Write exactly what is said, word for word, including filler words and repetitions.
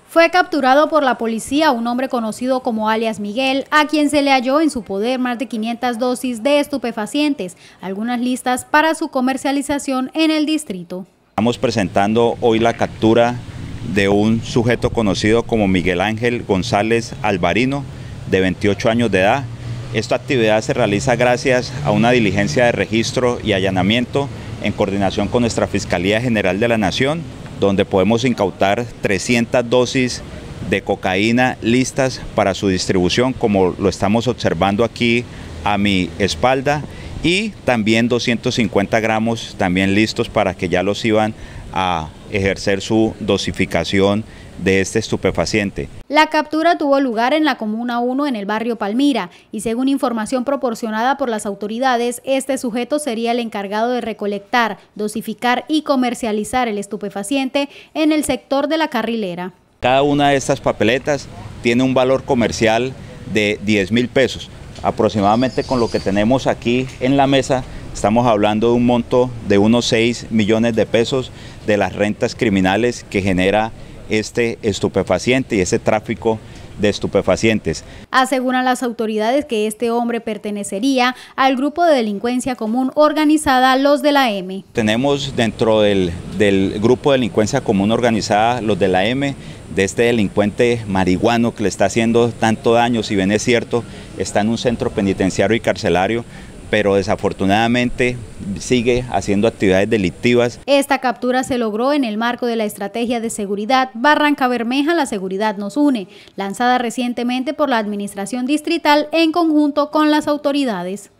Fue capturado por la policía un hombre conocido como alias Miguel, a quien se le halló en su poder más de quinientas dosis de estupefacientes, algunas listas para su comercialización en el distrito. Estamos presentando hoy la captura de un sujeto conocido como Miguel Ángel González Alvarino, de veintiocho años de edad. Esta actividad se realiza gracias a una diligencia de registro y allanamiento en coordinación con nuestra Fiscalía General de la Nación, donde podemos incautar trescientas dosis de cocaína listas para su distribución, como lo estamos observando aquí a mi espalda, y también doscientos cincuenta gramos también listos para que ya los iban a ejercer su dosificación de este estupefaciente. La captura tuvo lugar en la Comuna uno en el barrio Palmira y según información proporcionada por las autoridades, este sujeto sería el encargado de recolectar, dosificar y comercializar el estupefaciente en el sector de la Carrilera. Cada una de estas papeletas tiene un valor comercial de diez mil pesos. Aproximadamente con lo que tenemos aquí en la mesa, estamos hablando de un monto de unos seis millones de pesos de las rentas criminales que genera este estupefaciente y ese tráfico de estupefacientes. Aseguran las autoridades que este hombre pertenecería al grupo de delincuencia común organizada Los de la M. Tenemos dentro del, del grupo de delincuencia común organizada Los de la M, de este delincuente marihuano que le está haciendo tanto daño, si bien es cierto, está en un centro penitenciario y carcelario, pero desafortunadamente sigue haciendo actividades delictivas. Esta captura se logró en el marco de la estrategia de seguridad Barranca Bermeja, la seguridad nos une, lanzada recientemente por la administración distrital en conjunto con las autoridades.